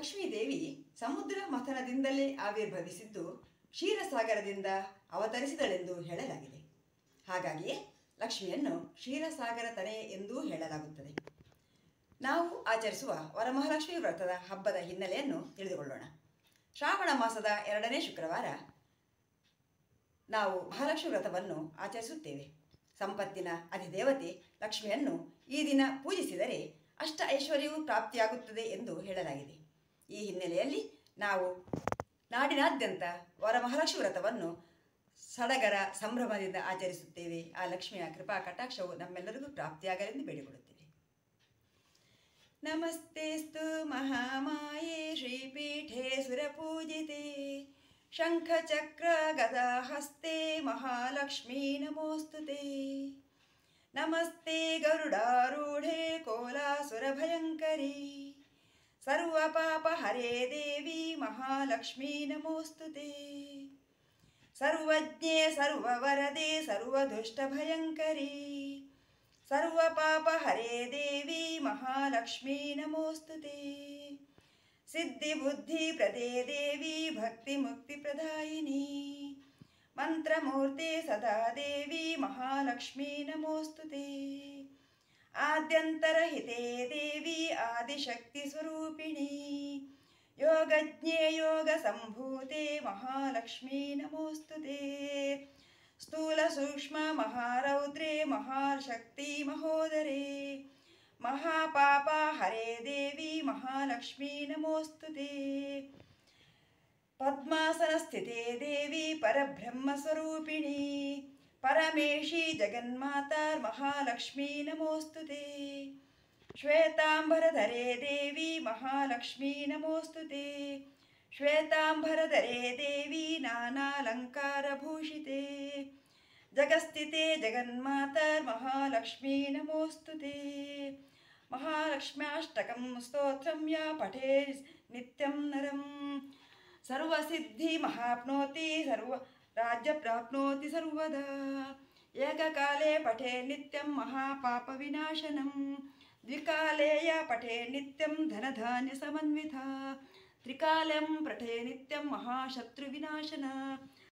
ಲಕ್ಷ್ಮೀದೇವಿ ಸಮುದ್ರ ಮಥನದಿಂದಲೇ ಆವಿರ್ಭವಿಸಿದ್ದು ಕ್ಷೀರಸಾಗರದಿಂದ ಅವತರಿಸಿದಳೆಂದು ಹೇಳಲಾಗಿದೆ. ಹಾಗಾಗಿಯೇ ಲಕ್ಷ್ಮಿಯನ್ನು ಕ್ಷೀರಸಾಗರ ತನೆ ಎಂದೂ ಹೇಳಲಾಗುತ್ತದೆ. ನಾವು ಆಚರಿಸುವ ವರಮಹಾಲಕ್ಷ್ಮಿ ವ್ರತದ ಹಬ್ಬದ ಹಿನ್ನೆಲೆಯನ್ನು ತಿಳಿದುಕೊಳ್ಳೋಣ. ಶ್ರಾವಣ ಮಾಸದ 2ನೇ ಶುಕ್ರವಾರ ನಾವು ಮಹಾಲಕ್ಷ್ಮಿ ವ್ರತವನ್ನು ಆಚರಿಸುತ್ತೇವೆ. ಸಂಪತ್ತಿನ ಅಧಿದೇವತೆ ಲಕ್ಷ್ಮಿಯನ್ನು ಈ ದಿನ ಪೂಜಿಸಿದರೆ ಅಷ್ಟ ಐಶ್ವರ್ಯವೂ ಪ್ರಾಪ್ತಿಯಾಗುತ್ತದೆ ಎಂದು ಹೇಳಲಾಗಿದೆ. ಈ ಹಿನ್ನೆಲೆಯಲ್ಲಿ ನಾವು ನಾಡಿನಾದ್ಯಂತ ವರಮಹಾಲಕ್ಷ್ಮಿ ವ್ರತವನ್ನು ಸಡಗರ ಸಂಭ್ರಮದಿಂದ ಆಚರಿಸುತ್ತೇವೆ. ಆ ಲಕ್ಷ್ಮಿಯ ಕೃಪಾ ಕಟಾಕ್ಷವು ನಮ್ಮೆಲ್ಲರಿಗೂ ಪ್ರಾಪ್ತಿಯಾಗಲೆಂದು ಬೇಡಿಕೊಳ್ಳುತ್ತೇವೆ. ನಮಸ್ತೆಸ್ತು ಮಹಾಮಾಯೇ ಶ್ರೀಪೀಠೆ ಸುರಪೂಜಿತೆ ಶಂಖಚಕ್ರ ಗದಾಹಸ್ತೆ ಮಹಾಲಕ್ಷ್ಮೀ ನಮೋಸ್ತುತೆ. ನಮಸ್ತೆ ಗರುಡಾರೂಢೆ ಕೋಲಾಸುರಭಯಂಕರಿ ಸರ್ವಪಾಪಹರೇ ದೇವಿ ಮಹಾಲಕ್ಷ್ಮೀ ನಮೋಸ್ತುತೆ. ಸರ್ವಜ್ಞೆ ಸರ್ವವರದೆ ಸರ್ವದುಷ್ಟಭಯಂಕರಿ ಸರ್ವಪಾಪಹರೇ ದೇವಿ ಮಹಾಲಕ್ಷ್ಮೀ ನಮೋಸ್ತುತೆ. ಸಿದ್ಧಿಬುದ್ಧಿಪ್ರದೇ ದೇವಿ ಭಕ್ತಿಮುಕ್ತಿಪ್ರದಾಯಿನಿ ಮಂತ್ರಮೂರ್ತೆ ಸದಾ ದೇವಿ ಮಹಾಲಕ್ಷ್ಮೀ ನಮೋಸ್ತುತೆ. ಆದ್ಯಂತರಹಿತೆ ದೇವಿ ಆದಿಶಕ್ತಿ ಸ್ವರೂಪಿಣಿ ಯೋಗಜ್ಞೆ ಯೋಗ ಸಂಭೂತೆ ಮಹಾಲಕ್ಷ್ಮೀ ನಮೋಸ್ತುತೆ. ಸ್ಥೂಲ ಸೂಕ್ಷ್ಮ ಮಹಾರೌದ್ರೇ ಮಹಾಶಕ್ತಿ ಮಹೋದರೇ ಮಹಾಪಾಪ ಹರೇ ದೇವಿ ಮಹಾಲಕ್ಷ್ಮೀ ನಮೋಸ್ತುತೆ. ಪದ್ಮಾಸನ ಸ್ಥಿತೆ ದೇವಿ ಪರಬ್ರಹ್ಮ ಸ್ವರೂಪಿಣಿ ಪರಮೇಶಿ ಜಗನ್ಮಾತಾ ಮಹಾಲಕ್ಷ್ಮೀ ನಮೋಸ್ತುತೆ. ಶ್ವೇತಾಂಬರಧರೆ ದೇವಿ ಮಹಾಲಕ್ಷ್ಮೀ ನಮೋಸ್ತುತೆ. ಶ್ವೇತಾಂಬರಧರೆ ದೇವಿ ನಾನಾಲಂಕಾರಭೂಷಿತೆ ಜಗಸ್ಥಿತೆ ಜಗನ್ಮಾತಾ ಮಹಾಲಕ್ಷ್ಮೀ ನಮೋಸ್ತುತೆ. ಮಹಾಲಕ್ಷ್ಮ್ಯಾಷ್ಟಕಂ ಸ್ತೋತ್ರಂ ಯಾ ಪಠೇ ನಿತ್ಯಂ ನರಂ ಸರ್ವಸಿದ್ಧಿ ಮಹಾಪ್ನೋತಿ ಸರ್ವರಾಜ್ಯ ಪ್ರಾಪ್ನೋತಿ ಸರ್ವದಾ. ಏಕಕಾಲೇ ಪಠೇ ನಿತ್ಯಂ ಮಹಾಪಾಪ ವಿನಾಶನಂ ದ್ವಿಕಾಲೇ ಯಾ ಪಠೇ ನಿತ್ಯಂ ಧನಧಾನ್ಯ ಸಮನ್ವಿತ ತ್ರಿಕಾಲಂ ಪಠೇ ನಿತ್ಯಂ ಮಹಾಶತ್ರು ವಿನಾಶನ.